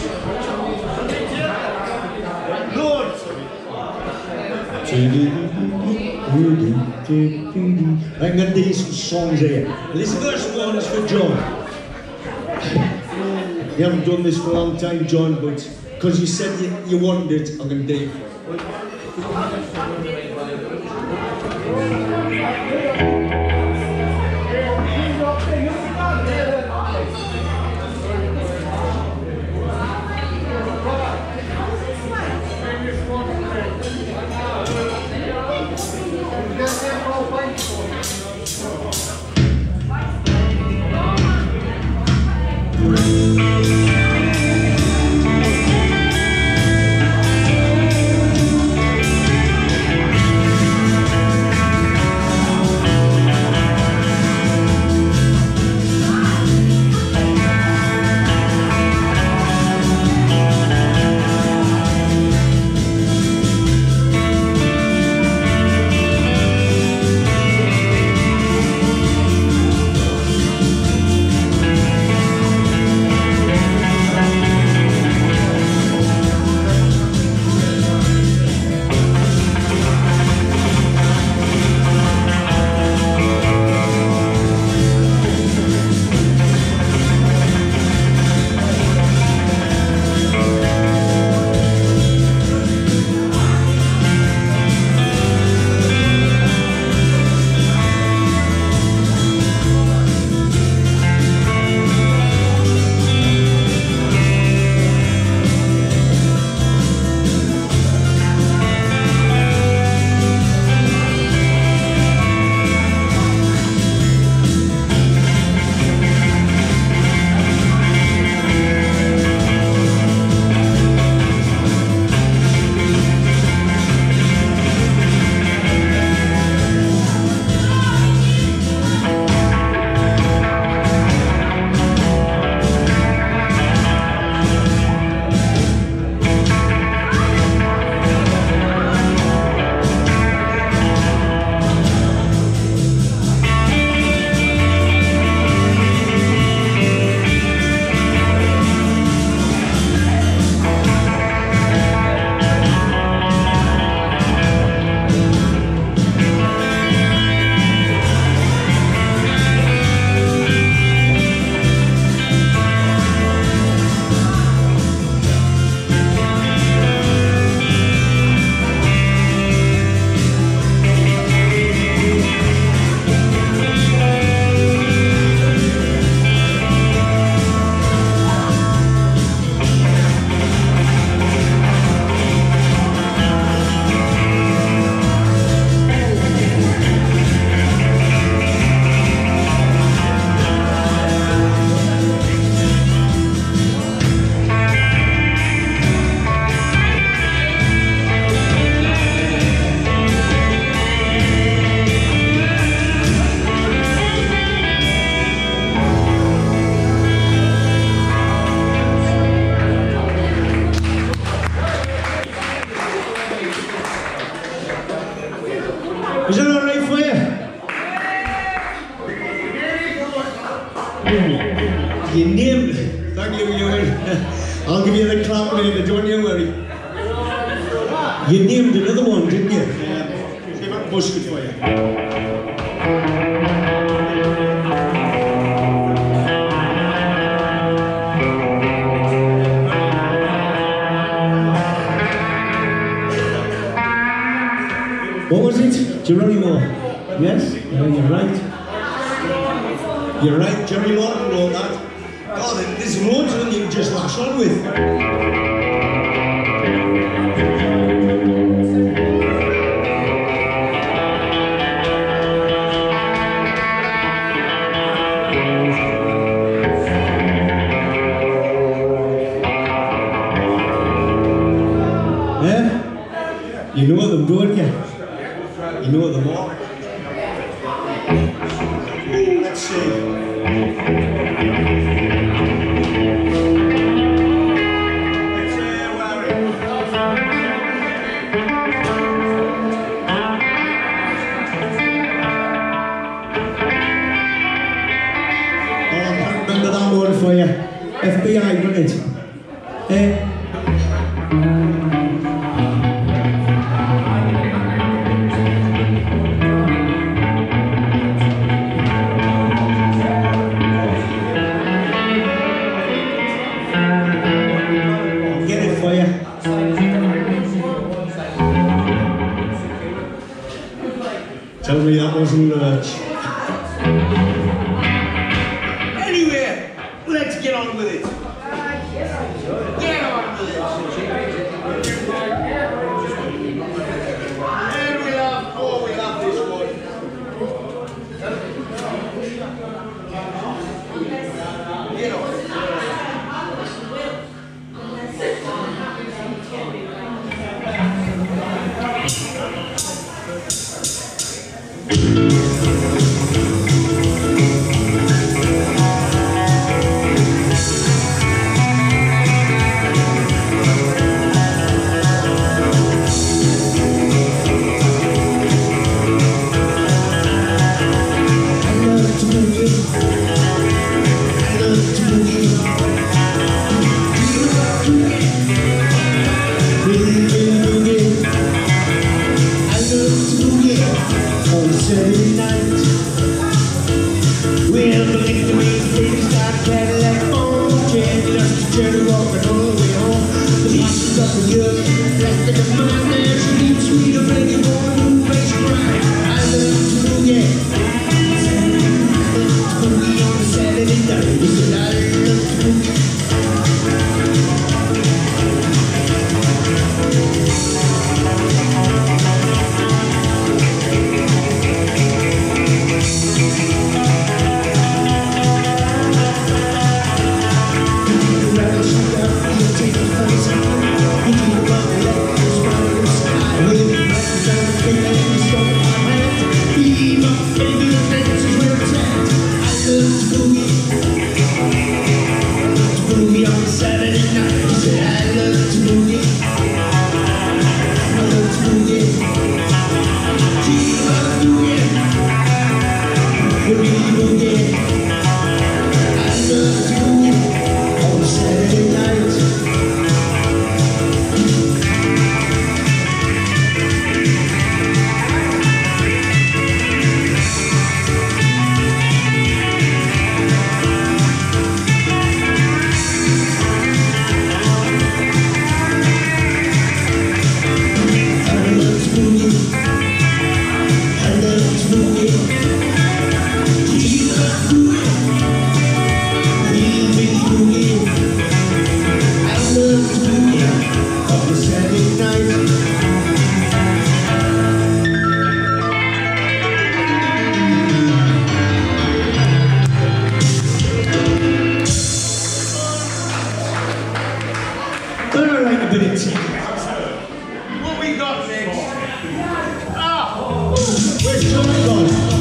Lord! I'm going to do some songs here. This first one is for John. You haven't done this for a long time, John, but because you said you wanted it, I'm going to do it for you. Is that all right for you? You named it. Thank you, Ewan. I'll give you the clap later, don't you worry. You named another one, didn't you? Yeah. See if I can push it for you. What was it? Geronimo? Yes? No, you're right. You're right, Jerry Lawton wrote that. God, there's loads of them you can just lash on with. Yeah? You know them, don't you? You know them all. Let's see. For you. FBI, wasn't it? Get it for you. Tell me that wasn't lurch. Anyway, let's get on with it. Get on with it. And we love this one. Get on. Saturday night, well, believe me, baby, start Cadillac phone, just Jerry walking all the way home. The box is up and good, left in the mind there, she needs sweet, a reggae boy, who makes you cry. I love to boogie, boogie on a Saturday night. He said, I love to boogie. What we got next? Where's Johnny gone?